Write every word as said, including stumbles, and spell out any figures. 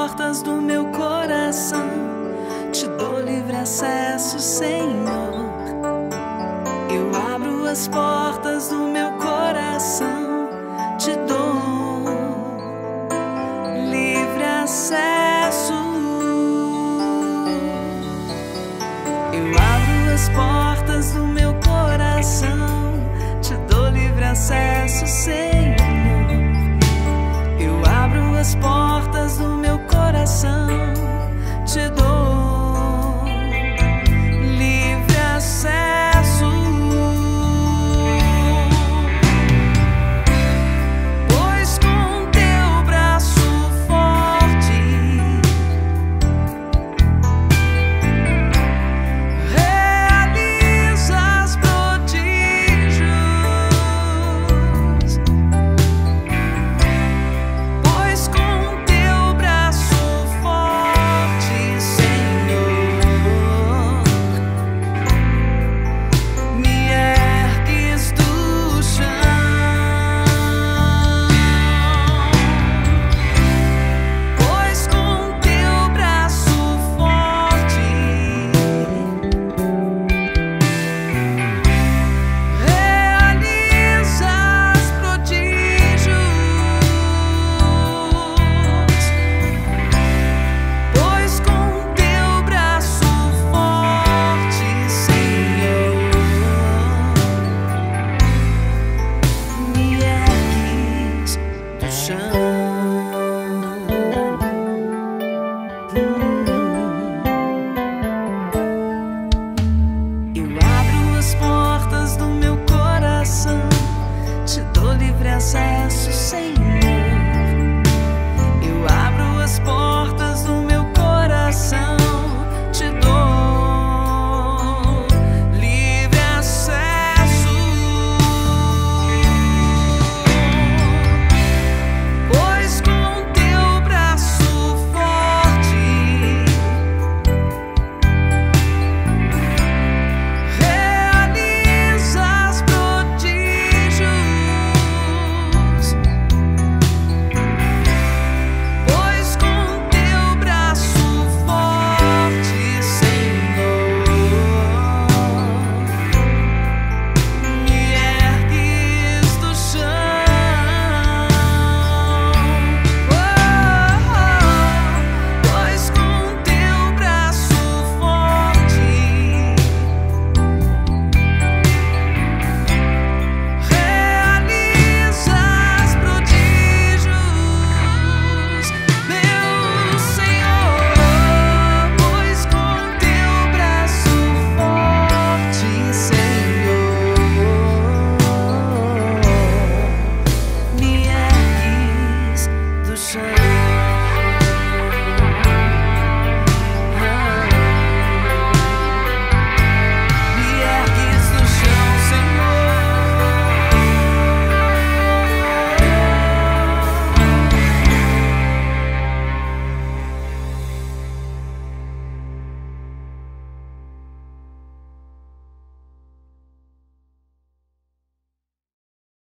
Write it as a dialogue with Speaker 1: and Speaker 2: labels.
Speaker 1: portas do meu coração, te dou livre acesso, Senhor. Eu abro as portas do meu coração, te dou livre acesso. Eu abro as portas do meu coração, te dou livre acesso, Senhor. Eu abro as portas do meu coração, te dou livre acesso. Pois com teu braço forte realizas prodígios. Pois com teu braço forte, Senhor, me ergues do chão. Pois com teu braço forte realizas prodígios. Pois com teu braço forte, Senhor, me ergues do chão.